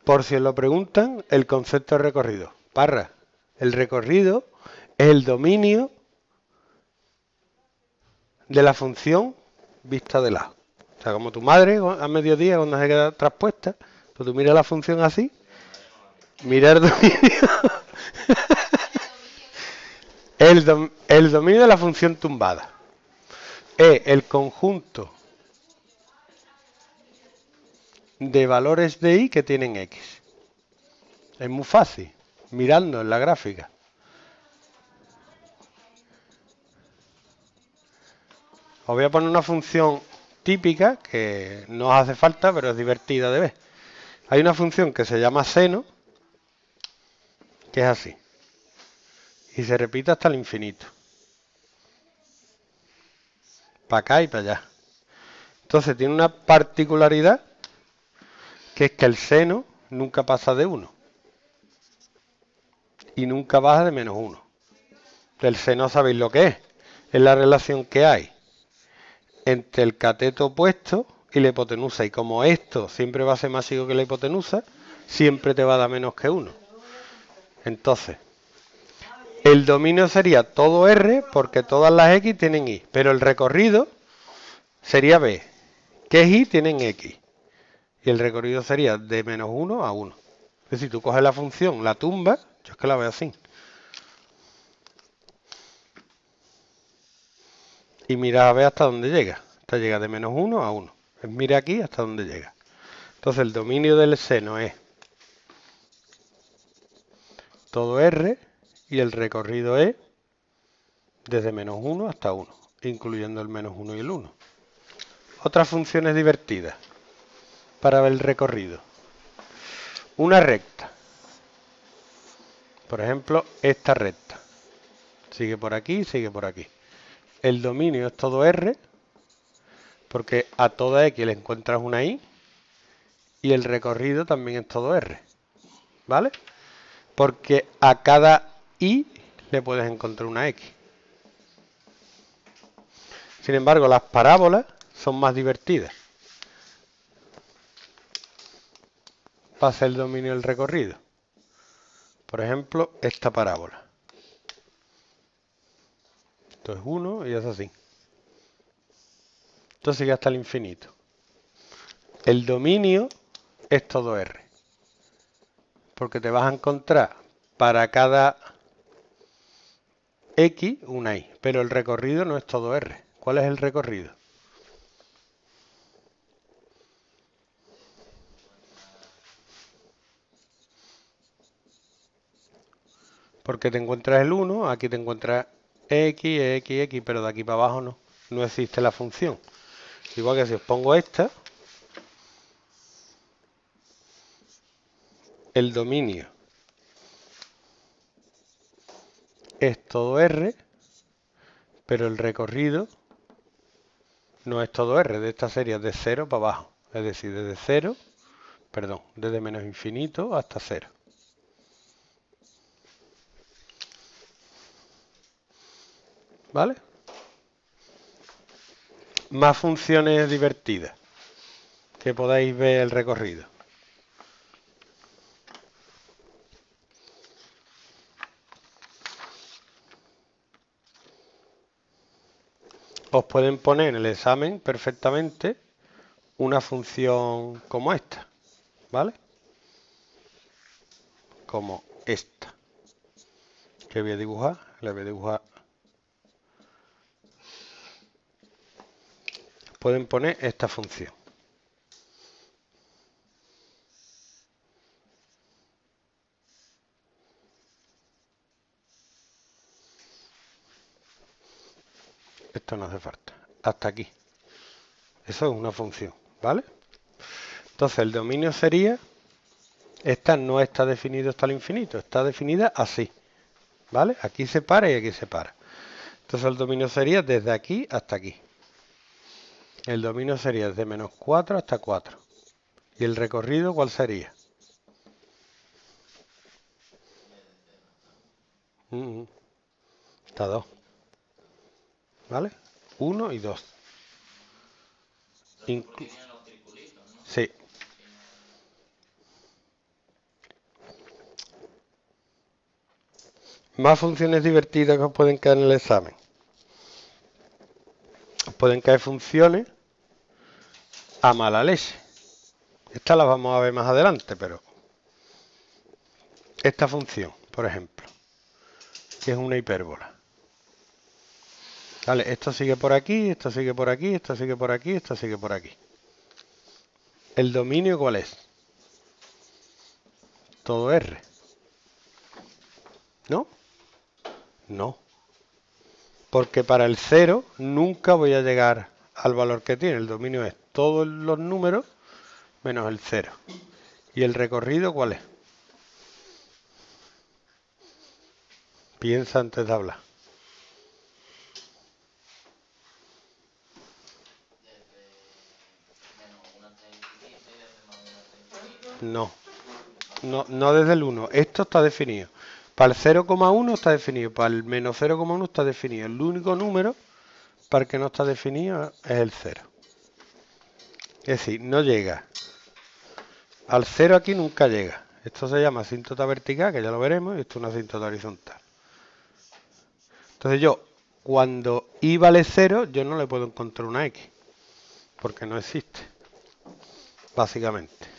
Por si os lo preguntan, el concepto de recorrido. Parra, el recorrido es el dominio de la función vista de lado. O sea, como tu madre a mediodía cuando se queda traspuesta, pues tú miras la función así, mirar el dominio, el dominio de la función tumbada. Es el conjunto de valores de y que tienen x. Es muy fácil, mirando en la gráfica. Os voy a poner una función típica que no os hace falta, pero es divertida de ver. Hay una función que se llama seno, que es así, y se repite hasta el infinito. Para acá y para allá. Entonces tiene una particularidad, que es que el seno nunca pasa de 1 y nunca baja de menos 1. El seno sabéis lo que es. Es la relación que hay entre el cateto opuesto y la hipotenusa. Y como esto siempre va a ser más chico que la hipotenusa, siempre te va a dar menos que 1. Entonces, el dominio sería todo R porque todas las X tienen Y. Pero el recorrido sería B. Que es Y tienen X. Y el recorrido sería de menos 1 a 1. Es decir, tú coges la función, la tumbas, yo es que la veo así. Y mira a ver hasta dónde llega. Hasta llega de menos 1 a 1. Pues mira aquí hasta dónde llega. Entonces el dominio del seno es todo R y el recorrido es desde menos 1 hasta 1, incluyendo el menos 1 y el 1. Otras funciones divertidas para ver el recorrido. Una recta. Por ejemplo, esta recta. Sigue por aquí, sigue por aquí. El dominio es todo R, porque a toda X le encuentras una Y, y el recorrido también es todo R. ¿Vale? Porque a cada Y le puedes encontrar una X. Sin embargo, las parábolas son más divertidas. Pasa el dominio del recorrido. Por ejemplo, esta parábola. Esto es 1 y es así. Esto sigue hasta el infinito. El dominio es todo R. Porque te vas a encontrar para cada X una Y. Pero el recorrido no es todo R. ¿Cuál es el recorrido? Porque te encuentras el 1, aquí te encuentras X, pero de aquí para abajo no. No existe la función. Igual que si os pongo esta, el dominio es todo R, pero el recorrido no es todo R. De esta serie es de 0 para abajo. Es decir, desde 0, perdón, desde menos infinito hasta 0. ¿Vale? Más funciones divertidas que podáis ver el recorrido. Os pueden poner en el examen perfectamente una función como esta, ¿vale? Como esta. Que voy a dibujar, le voy a dibujar. Pueden poner esta función. Esto no hace falta. Hasta aquí. Eso es una función, ¿vale? Entonces el dominio sería, esta no está definido hasta el infinito, está definida así, ¿vale? Aquí se para y aquí se para. Entonces el dominio sería desde aquí hasta aquí. El dominio sería desde menos 4 hasta 4. ¿Y el recorrido cuál sería? Hasta 2. ¿Vale? 1 y 2. Sí. Más funciones divertidas que os pueden caer en el examen. Os pueden caer funciones a mala leche. Estas las vamos a ver más adelante, pero esta función, por ejemplo, que es una hipérbola. Vale, esto sigue por aquí, esto sigue por aquí, esto sigue por aquí, esto sigue por aquí. ¿El dominio cuál es? Todo R. ¿No? No. Porque para el 0 nunca voy a llegar al valor que tiene. El dominio es todos los números menos el 0. ¿Y el recorrido cuál es? Piensa antes de hablar. No. No desde el 1. Esto está definido. Para el 0,1 está definido. Para el menos 0,1 está definido. El único número para el que no está definido es el 0. Es decir, no llega. Al 0 aquí nunca llega. Esto se llama asíntota vertical, que ya lo veremos, y esto es una asíntota horizontal. Entonces yo, cuando y vale 0, yo no le puedo encontrar una x, porque no existe, básicamente.